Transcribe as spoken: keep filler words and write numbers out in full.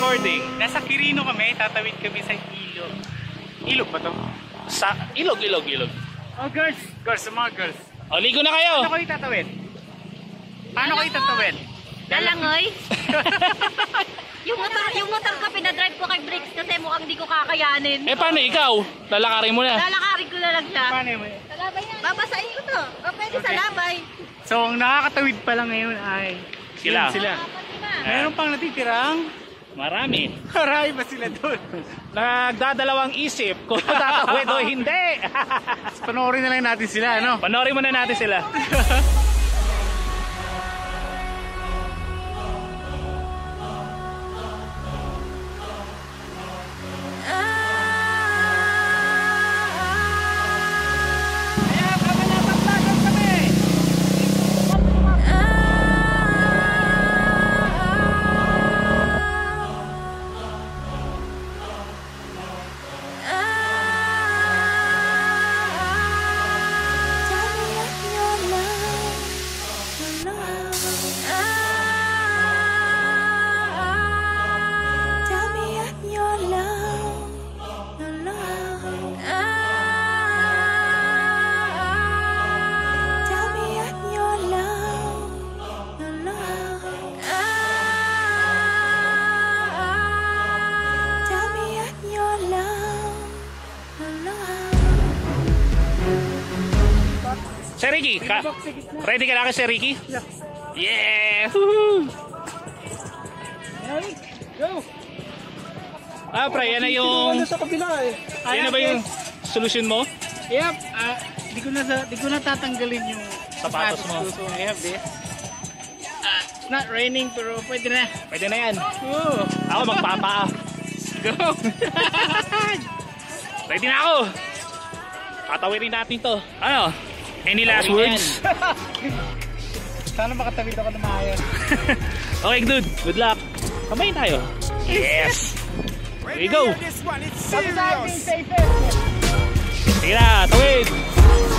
recording. Nasa Quirino kami, tatawid kami sa ilog. Ilog ba to? Sa ilog, ilog, ilog. Oh girls, girls, sa mga girls. O, ligo na kayo. Paano kayo tatawid? Paano kayo tatawid? Lalangoy. Yung motor, yung motor ko pinadrive ko kay Bricks kasi mukhang di ko kakayanin. Eh paano ikaw? Lalakarin mo na. Lalakarin ko na lang siya. Paano yun? Salabay na. Babasahin ko to. O pwede Okay. salabay. So ang nakakatawid pala ngayon ay Sila. yun sila. Apat na. Meron pang natitirang. Marami. Marami ba sila doon? Nagdadalawang isip kung tatawid o hindi. Panoorin na lang natin sila, ano? Panoorin muna natin sila. Sir Ricky, ka ready ka na ka, Sir Ricky? Yeah! Woohoo! Go! Ah, pre, yan na yung... Sa kabila eh. Yan na ba yung solusyon mo? Yep. Ah, di ko na sa, di ko na tatanggalin yung Sapatos mo. So I have this. Ah, it's not raining pero pwede na. Pwede na yan. Oh. Ako magpapaa. Go. Ready na ako. Patawirin natin to. Ano? Any last words? Sana makatawid ako na maayos. Okay, dude. Good luck. Kamay tayo. Yes! Here we go. Sabi sa akin, safe. Sige na, tawid.